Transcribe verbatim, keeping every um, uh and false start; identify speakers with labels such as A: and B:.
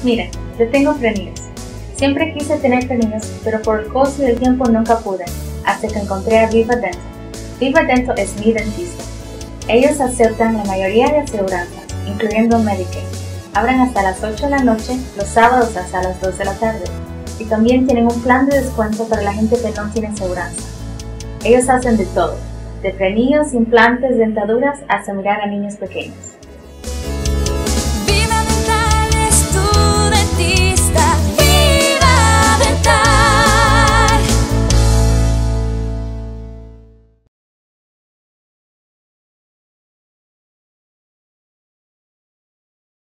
A: Miren, yo tengo frenillos. Siempre quise tener frenillos, pero por el costo y el tiempo nunca pude, hasta que encontré a Viva Dental. Viva Dental es mi dentista. Ellos aceptan la mayoría de aseguranzas, incluyendo Medicaid. Abren hasta las ocho de la noche, los sábados hasta las dos de la tarde. Y también tienen un plan de descuento para la gente que no tiene aseguranza. Ellos hacen de todo, de frenillos, implantes, dentaduras, hasta mirar a niños pequeños.